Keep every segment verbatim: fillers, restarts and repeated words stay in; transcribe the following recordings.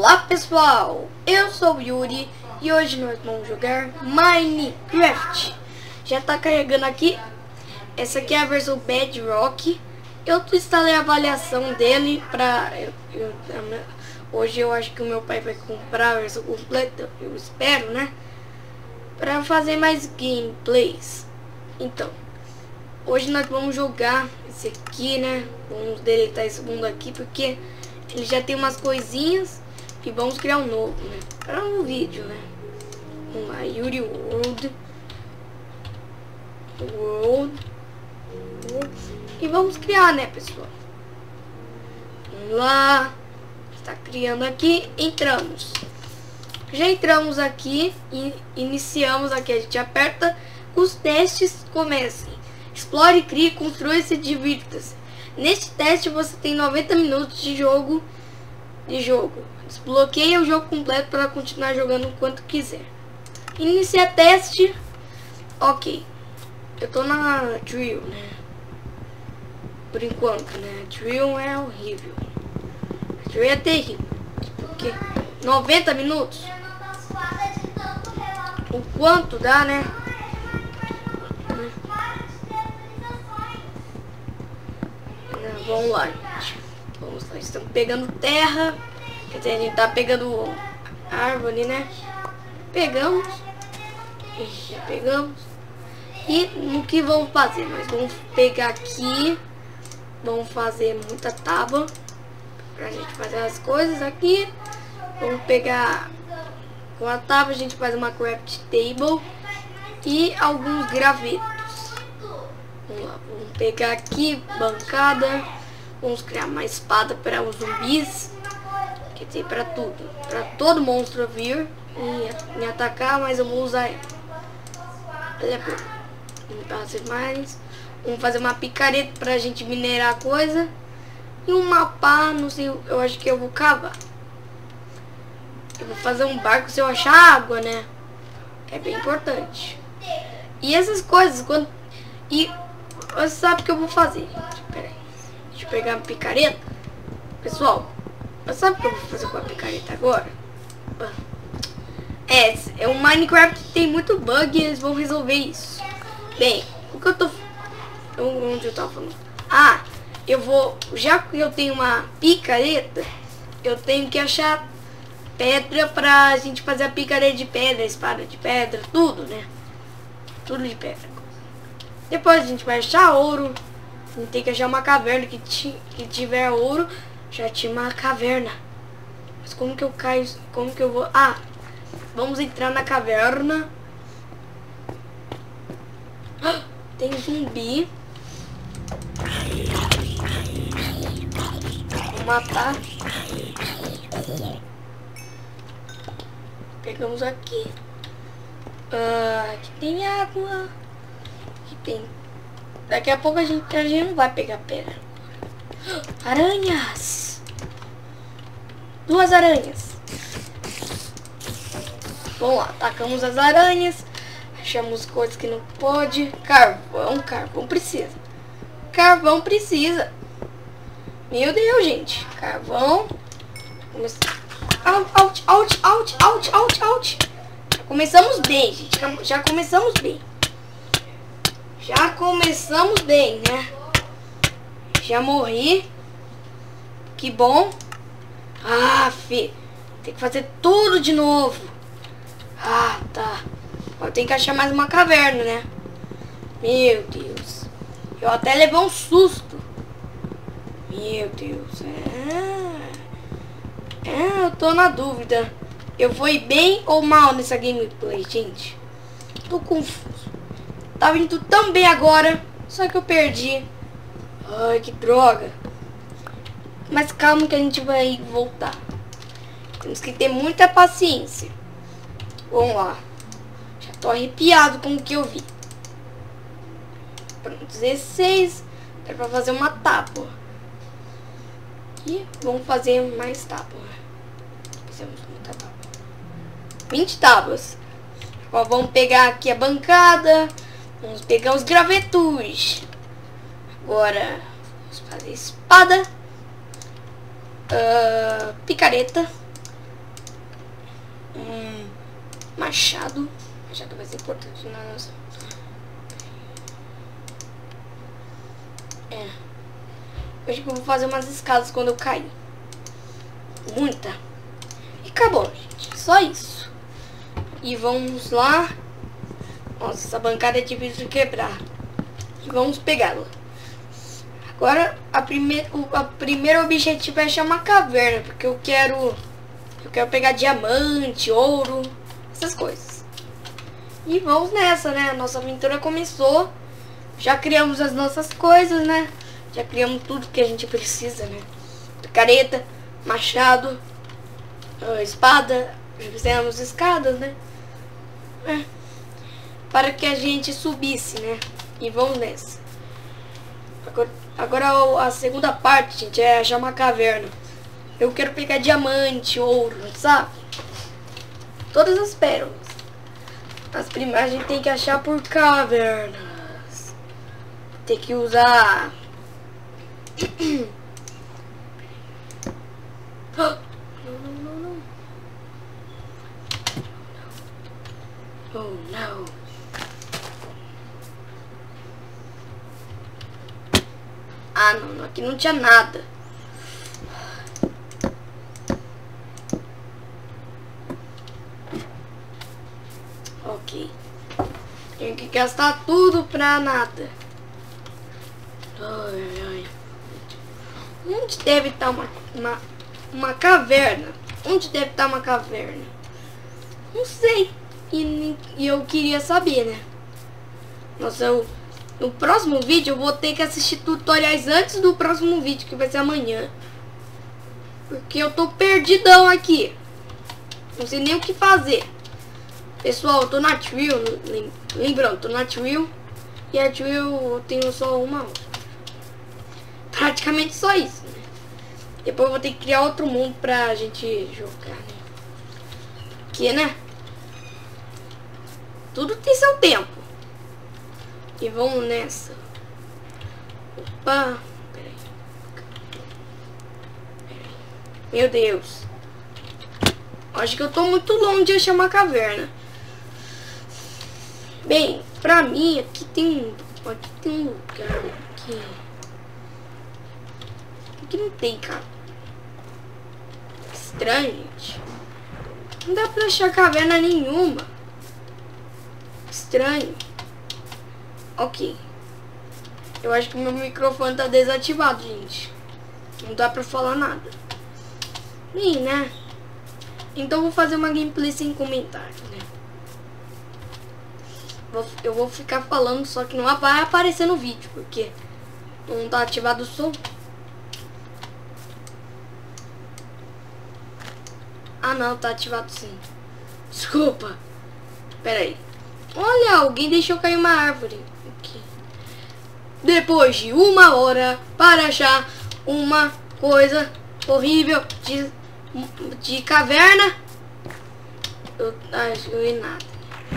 Olá pessoal, eu sou o Yuri e hoje nós vamos jogar Minecraft. Já tá carregando aqui. Essa aqui é a versão Bedrock. Eu instalei a avaliação dele pra... Eu, eu, hoje eu acho que o meu pai vai comprar a versão completa, eu espero, né? Pra fazer mais gameplays. Então, hoje nós vamos jogar esse aqui, né? Vamos deletar esse mundo aqui porque ele já tem umas coisinhas. E vamos criar um novo, né? Para um vídeo, né? Vamos lá, Yuri World. World. World. E vamos criar, né, pessoal? Vamos lá. Está criando aqui. Entramos. Já entramos aqui e iniciamos aqui. A gente aperta. Os testes comecem. Explore, crie, construa e se divirta-se. Neste teste você tem noventa minutos de jogo. De jogo. Desbloqueie o jogo completo para continuar jogando enquanto quiser. Iniciar teste. Ok. Eu tô na Drill, né? Por enquanto, né? Drill é horrível. Drill é terrível. Porque noventa minutos. O quanto dá, né? Vamos lá, gente. Vamos lá. Estamos pegando terra. Quer dizer, a gente tá pegando árvore, né? Pegamos. Já pegamos. E no que vamos fazer? Nós vamos pegar aqui. Vamos fazer muita tábua. Pra gente fazer as coisas aqui. Vamos pegar... Com a tábua a gente faz uma craft table. E alguns gravetos. Vamos lá. Vamos pegar aqui. Bancada. Vamos criar uma espada para os zumbis. Quer dizer, pra tudo. Pra todo monstro vir e me atacar, mas eu vou usar ela. Olha pra Vamos fazer mais. Vamos fazer uma picareta pra gente minerar a coisa. E um mapa, não sei, eu acho que eu vou cavar. Eu vou fazer um barco se eu achar água, né? É bem importante. E essas coisas, quando... E você sabe o que eu vou fazer. Pera aí. Deixa eu pegar a picareta. Pessoal, mas sabe o que eu vou fazer com a picareta agora? É, é um Minecraft que tem muito bug e eles vão resolver isso. Bem, o que eu tô... Onde eu tava falando? Ah, eu vou... Já que eu tenho uma picareta, eu tenho que achar pedra pra gente fazer a picareta de pedra, espada de pedra, tudo, né? Tudo de pedra. Depois a gente vai achar ouro. A gente tem que achar uma caverna que, ti, que tiver ouro. Já tinha uma caverna. Mas como que eu caio? Como que eu vou... Ah, vamos entrar na caverna. Ah, tem zumbi. Vou matar. Pegamos aqui. Ah, aqui tem água. Aqui tem... Daqui a pouco a gente, a gente não vai pegar pedra. Aranhas. Duas aranhas. Vamos lá, atacamos as aranhas. Achamos coisas que não pode. Carvão, carvão precisa. Carvão precisa. Meu Deus, gente. Carvão. Come... Out, out, out, out, out, out, out. Já começamos bem, gente. Já começamos bem. Já começamos bem, né? Já morri. Que bom. Ah, fi. Tem que fazer tudo de novo. Ah, tá. Agora tem que achar mais uma caverna, né? Meu Deus. Eu até levei um susto. Meu Deus. É, é eu tô na dúvida. Eu fui bem ou mal nessa gameplay, gente? Tô confuso. Tava indo tão bem agora. Só que eu perdi. Ai, que droga. Mas calma que a gente vai voltar. Temos que ter muita paciência. Vamos lá. Já tô arrepiado com o que eu vi. Pronto, dezesseis. Dá pra fazer uma tábua. E vamos fazer mais tábua. Fizemos muita tábua. vinte tábuas. Agora vamos pegar aqui a bancada. Vamos pegar os gravetos. Agora vamos fazer espada. Uh, picareta. Machado. Machado vai ser importante na nossa... É. Eu acho que eu vou fazer umas escadas quando eu cair. Muita. E acabou, gente. Só isso. E vamos lá. Nossa, essa bancada é difícil de quebrar. E vamos pegá-la. Agora, a primeir, o a primeiro objetivo é achar uma caverna. Porque eu quero... Eu quero pegar diamante, ouro, essas coisas. E vamos nessa, né? A nossa aventura começou. Já criamos as nossas coisas, né? Já criamos tudo que a gente precisa, né? Picareta, machado, espada. Já fizemos escadas, né? É. Para que a gente subisse, né? E vamos nessa. Agora, agora a segunda parte, gente, é achar uma caverna. Eu quero pegar diamante, ouro, sabe? Todas as pérolas. As primeiras a gente tem que achar por cavernas. Tem que usar... Não, não, não, não. Oh, não. Ah, não, aqui não tinha nada. Ok. Tenho que gastar tudo pra nada. Ai, ai. Onde deve estar uma, uma, uma caverna? Onde deve estar uma caverna? Não sei. E, e eu queria saber, né? Nossa, eu... No próximo vídeo eu vou ter que assistir tutoriais antes do próximo vídeo, que vai ser amanhã. Porque eu tô perdidão aqui. Não sei nem o que fazer. Pessoal, eu tô na Trill. Lembrando, tô na Trill. E a Trill eu tenho só uma. Praticamente só isso, né? Depois eu vou ter que criar outro mundo pra gente jogar, né? Porque, né? Tudo tem seu tempo. E vamos nessa. Opa. Peraí. Peraí. Meu Deus. Acho que eu tô muito longe de achar uma caverna. Bem, pra mim, aqui tem um... Aqui tem um lugar aqui. Aqui não tem, cara. Estranho, gente. Não dá pra achar caverna nenhuma. Estranho. Ok. Eu acho que meu microfone tá desativado, gente. Não dá pra falar nada. Ih, né? Então eu vou fazer uma gameplay sem comentário, né? Vou, eu vou ficar falando, só que não vai aparecer no vídeo, porque não tá ativado o som. Ah, não, tá ativado sim. Desculpa. Pera aí. Olha, alguém deixou cair uma árvore. Aqui. Depois de uma hora para achar uma coisa horrível de, de caverna. Eu acho que nada.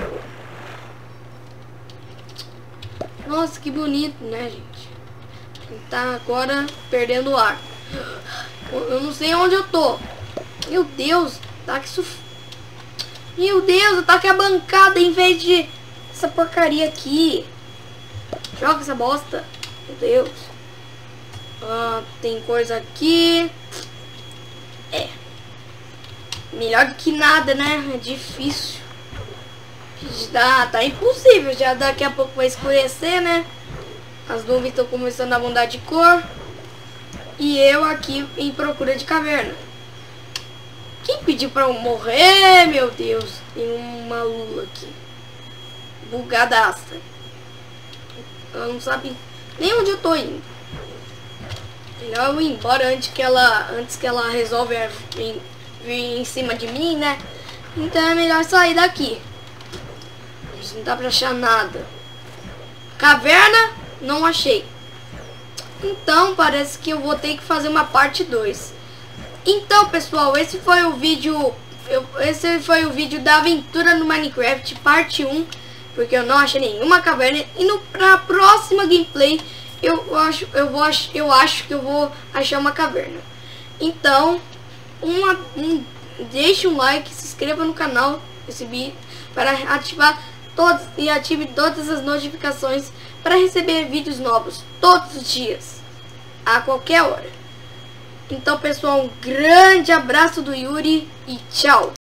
Nossa, que bonito, né, gente? Tá agora perdendo o ar. Eu não sei onde eu tô. Meu Deus, tá que suf... Meu Deus, tá aqui a bancada em vez de essa porcaria aqui. Joga essa bosta. Meu Deus. Ah, tem coisa aqui. É. Melhor do que nada, né? É difícil. Já tá impossível. Já daqui a pouco vai escurecer, né? As nuvens estão começando a mudar de cor. E eu aqui em procura de caverna. Quem pediu pra eu morrer, meu Deus? Tem uma lula aqui. Bugadaça. Ela não sabe nem onde eu tô indo. Melhor eu ir embora antes que ela, antes que ela resolve vir, vir em cima de mim, né? Então é melhor sair daqui. Não dá pra achar nada. Caverna, não achei. Então parece que eu vou ter que fazer uma parte dois. Então, pessoal, esse foi o vídeo, eu, esse foi o vídeo da aventura no Minecraft, parte um, porque eu não achei nenhuma caverna. E no, pra próxima gameplay, eu acho, eu vou, eu acho que eu vou achar uma caverna. Então, uma, um, deixe um like, se inscreva no canal recebi para ativar todos e ative todas as notificações para receber vídeos novos todos os dias, a qualquer hora. Então, pessoal, um grande abraço do Yuri e tchau!